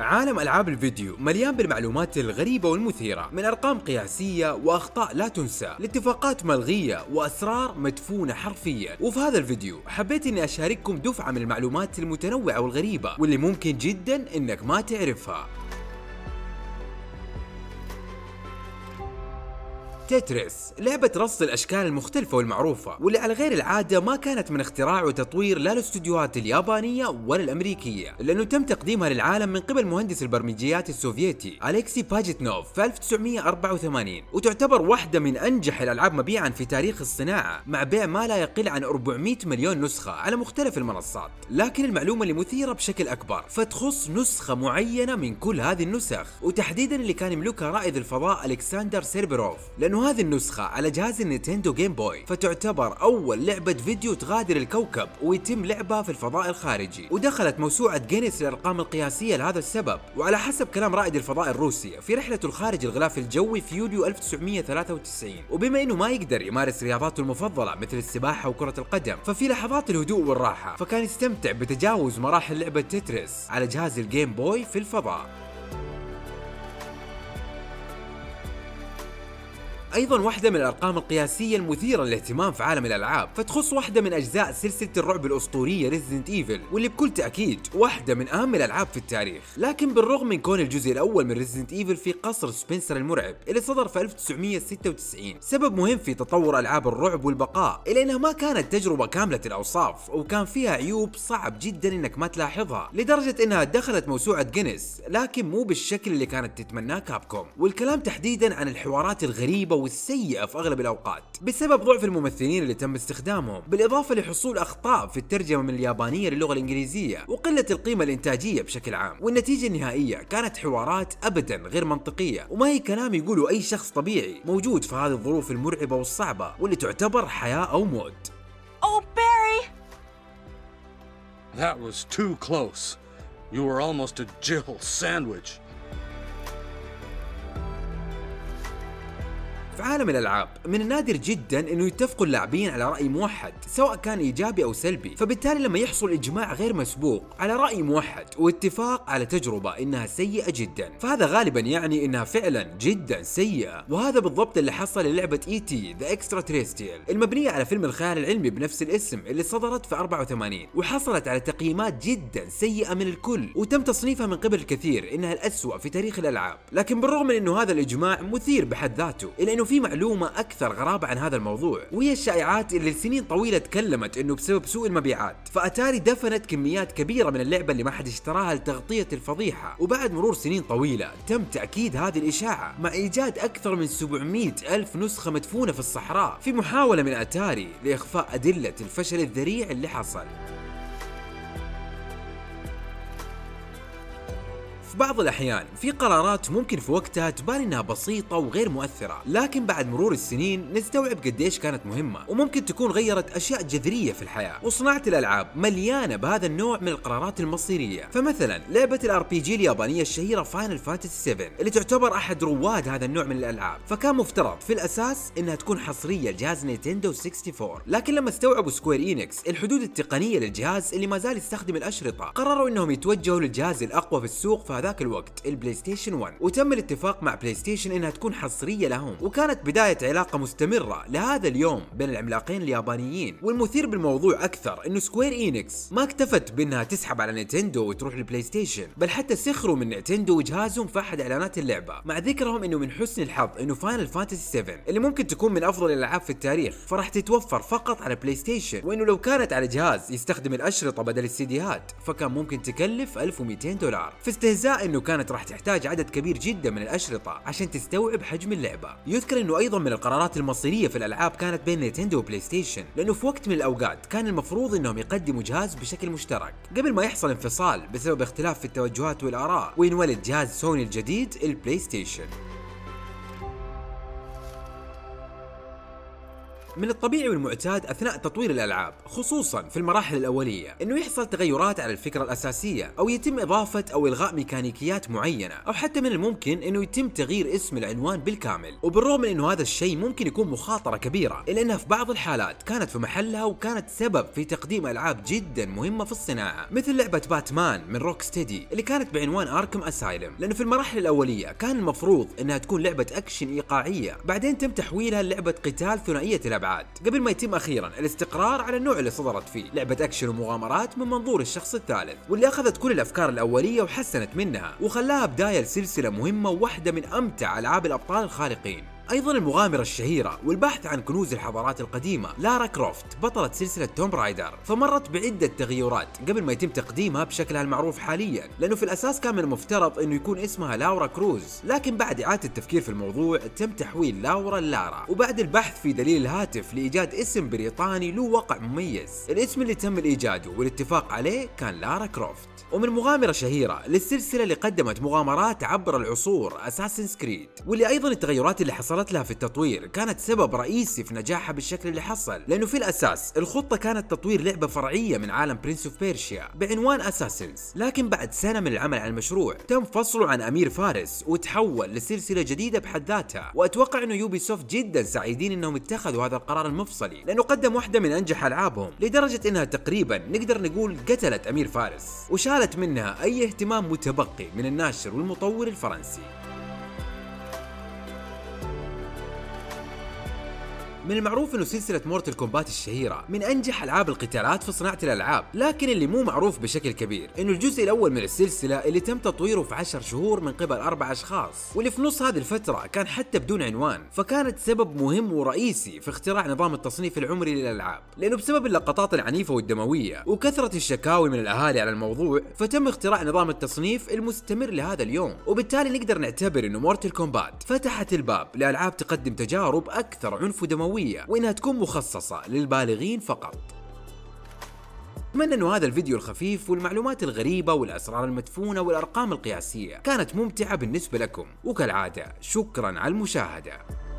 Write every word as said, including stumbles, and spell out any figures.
عالم ألعاب الفيديو مليان بالمعلومات الغريبة والمثيرة، من أرقام قياسية وأخطاء لا تنسى لاتفاقات ملغية وأسرار مدفونة حرفيا. وفي هذا الفيديو حبيت إني أشارككم دفعة من المعلومات المتنوعة والغريبة واللي ممكن جدا إنك ما تعرفها. تتريس لعبة رص الأشكال المختلفة والمعروفة، واللي على غير العادة ما كانت من اختراع وتطوير لا الاستوديوهات اليابانية ولا الأمريكية، لأنه تم تقديمها للعالم من قبل مهندس البرمجيات السوفيتي أليكسي باجيتنوف في ألف وتسعمئة وأربعة وثمانين، وتعتبر واحدة من أنجح الألعاب مبيعا في تاريخ الصناعة، مع بيع ما لا يقل عن أربعمئة مليون نسخة على مختلف المنصات. لكن المعلومة اللي مثيرة بشكل أكبر فتخص نسخة معينة من كل هذه النسخ، وتحديدا اللي كان يملكها رائد الفضاء ألكسندر سيربروف، لأنه هذه النسخة على جهاز النينتندو جيم بوي، فتعتبر أول لعبة فيديو تغادر الكوكب ويتم لعبها في الفضاء الخارجي، ودخلت موسوعة جينيس للأرقام القياسية لهذا السبب. وعلى حسب كلام رائد الفضاء الروسي في رحلته الخارج الغلاف الجوي في يوليو ألف وتسعمئة وثلاثة وتسعين، وبما إنه ما يقدر يمارس رياضاته المفضلة مثل السباحة وكرة القدم، ففي لحظات الهدوء والراحة فكان يستمتع بتجاوز مراحل لعبة تتريس على جهاز الجيم بوي في الفضاء. ايضا واحدة من الارقام القياسية المثيرة للاهتمام في عالم الالعاب فتخص واحدة من اجزاء سلسلة الرعب الاسطورية ريزيدنت ايفل، واللي بكل تاكيد واحدة من اهم الالعاب في التاريخ. لكن بالرغم من كون الجزء الاول من ريزيدنت ايفل في قصر سبنسر المرعب اللي صدر في ألف وتسعمئة وستة وتسعين سبب مهم في تطور العاب الرعب والبقاء، الا انها ما كانت تجربة كاملة الاوصاف، وكان فيها عيوب صعب جدا انك ما تلاحظها، لدرجة انها دخلت موسوعة جينيس، لكن مو بالشكل اللي كانت تتمناه كابكوم. والكلام تحديدا عن الحوارات الغريبة والسيئة في أغلب الأوقات بسبب ضعف الممثلين اللي تم استخدامهم، بالإضافة لحصول أخطاء في الترجمة من اليابانية للغة الإنجليزية وقلة القيمة الإنتاجية بشكل عام. والنتيجة النهائية كانت حوارات أبدا غير منطقية، وما هي كلام يقوله أي شخص طبيعي موجود في هذه الظروف المرعبة والصعبة واللي تعتبر حياة أو موت. Oh, Barry! That was too close. You were almost a Jill sandwich. في عالم الألعاب من النادر جدا انه يتفقوا اللاعبين على رأي موحد سواء كان ايجابي او سلبي، فبالتالي لما يحصل اجماع غير مسبوق على رأي موحد واتفاق على تجربة انها سيئة جدا، فهذا غالبا يعني انها فعلا جدا سيئة. وهذا بالضبط اللي حصل للعبة اي تي ذا اكسترا تريستيال المبنية على فيلم الخيال العلمي بنفس الاسم اللي صدرت في أربعة وثمانين، وحصلت على تقييمات جدا سيئة من الكل، وتم تصنيفها من قبل الكثير انها الأسوأ في تاريخ الألعاب. لكن بالرغم من انه هذا الاجماع مثير بحد ذاته، الا انه في معلومة أكثر غرابة عن هذا الموضوع، وهي الشائعات اللي لسنين طويلة تكلمت إنه بسبب سوء المبيعات فأتاري دفنت كميات كبيرة من اللعبة اللي ما حد اشتراها لتغطية الفضيحة. وبعد مرور سنين طويلة تم تأكيد هذه الإشاعة مع إيجاد أكثر من سبعمئة ألف نسخة مدفونة في الصحراء في محاولة من أتاري لإخفاء أدلة الفشل الذريع اللي حصل. في بعض الأحيان في قرارات ممكن في وقتها تبان إنها بسيطة وغير مؤثرة، لكن بعد مرور السنين نستوعب قديش كانت مهمة، وممكن تكون غيرت أشياء جذرية في الحياة. وصناعة الألعاب مليانة بهذا النوع من القرارات المصيرية. فمثلا لعبة الار بي جي اليابانية الشهيرة فاينل فانتسي سبعة اللي تعتبر أحد رواد هذا النوع من الألعاب، فكان مفترض في الأساس إنها تكون حصرية لجهاز نينتندو أربعة وستين، لكن لما استوعبوا سكوير إينكس الحدود التقنية للجهاز اللي ما زال يستخدم الأشرطة، قرروا إنهم يتوجهوا للجهاز الأقوى في السوق في ذاك الوقت البلاي ستيشن واحد، وتم الاتفاق مع بلاي ستيشن انها تكون حصريه لهم، وكانت بدايه علاقه مستمره لهذا اليوم بين العملاقين اليابانيين. والمثير بالموضوع اكثر انه سكوير إينكس ما اكتفت بانها تسحب على نينتندو وتروح للبلاي ستيشن، بل حتى سخروا من نينتندو وجهازهم في احد اعلانات اللعبه، مع ذكرهم انه من حسن الحظ انه فاينل فانتسي سبعة اللي ممكن تكون من افضل الالعاب في التاريخ فراح تتوفر فقط على بلاي ستيشن، وانه لو كانت على جهاز يستخدم الاشرطه بدل السيديهات فكان ممكن تكلف ألف ومئتين دولار، في استهزاء انه كانت راح تحتاج عدد كبير جدا من الأشرطة عشان تستوعب حجم اللعبة. يذكر انه ايضا من القرارات المصيرية في الالعاب كانت بين نينتندو وبلاي ستيشن، لانه في وقت من الاوقات كان المفروض انهم يقدموا جهاز بشكل مشترك قبل ما يحصل انفصال بسبب اختلاف في التوجهات والاراء وينولد جهاز سوني الجديد البلاي ستيشن. من الطبيعي والمعتاد اثناء تطوير الالعاب خصوصا في المراحل الاوليه انه يحصل تغيرات على الفكره الاساسيه او يتم اضافه او الغاء ميكانيكيات معينه، او حتى من الممكن انه يتم تغيير اسم العنوان بالكامل. وبالرغم من انه هذا الشيء ممكن يكون مخاطره كبيره الا انها في بعض الحالات كانت في محلها وكانت سبب في تقديم العاب جدا مهمه في الصناعه، مثل لعبه باتمان من روك ستيدي اللي كانت بعنوان اركم اسايلم، لانه في المراحل الاوليه كان المفروض انها تكون لعبه اكشن ايقاعيه، بعدين تم تحويلها للعبه قتال ثنائيه الابعاد، قبل ما يتم اخيرا الاستقرار على النوع اللي صدرت فيه، لعبه اكشن ومغامرات من منظور الشخص الثالث، واللي اخذت كل الافكار الاوليه وحسنت منها وخلاها بدايه لسلسله مهمه وواحده من امتع العاب الابطال الخارقين. ايضا المغامره الشهيره والبحث عن كنوز الحضارات القديمه لارا كروفت بطلة سلسله توم رايدر، فمرت بعده تغيرات قبل ما يتم تقديمها بشكلها المعروف حاليا، لانه في الاساس كان من المفترض انه يكون اسمها لاورا كروز، لكن بعد اعاده التفكير في الموضوع تم تحويل لاورا لارا، وبعد البحث في دليل الهاتف لايجاد اسم بريطاني له وقع مميز، الاسم اللي تم ايجاده والاتفاق عليه كان لارا كروفت. ومن مغامرة شهيرة للسلسلة اللي قدمت مغامرات عبر العصور اساسنز كريد، واللي ايضا التغيرات اللي حصلت لها في التطوير كانت سبب رئيسي في نجاحها بالشكل اللي حصل، لانه في الاساس الخطة كانت تطوير لعبة فرعية من عالم برنس اوف بيرشيا بعنوان اساسنز، لكن بعد سنة من العمل على المشروع تم فصله عن امير فارس وتحول لسلسلة جديدة بحد ذاتها، واتوقع انه يوبي سوفت جدا سعيدين انهم اتخذوا هذا القرار المفصلي، لانه قدم واحدة من انجح العابهم لدرجة انها تقريبا نقدر نقول قتلت امير فارس وشالت منها اي اهتمام متبقي من الناشر والمطور الفرنسي. من المعروف انه سلسلة مورتل كومبات الشهيرة من انجح العاب القتالات في صناعة الالعاب، لكن اللي مو معروف بشكل كبير انه الجزء الاول من السلسلة اللي تم تطويره في عشر شهور من قبل اربع اشخاص، واللي في نص هذه الفترة كان حتى بدون عنوان، فكانت سبب مهم ورئيسي في اختراع نظام التصنيف العمري للالعاب، لانه بسبب اللقطات العنيفة والدموية وكثرة الشكاوي من الاهالي على الموضوع فتم اختراع نظام التصنيف المستمر لهذا اليوم، وبالتالي نقدر نعتبر انه مورتل كومبات فتحت الباب لالعاب تقدم تجارب اكثر عنف ودموية وإنها تكون مخصصة للبالغين فقط. أتمنى أنه هذا الفيديو الخفيف والمعلومات الغريبة والأسرار المدفونة والأرقام القياسية كانت ممتعة بالنسبة لكم، وكالعادة شكرا على المشاهدة.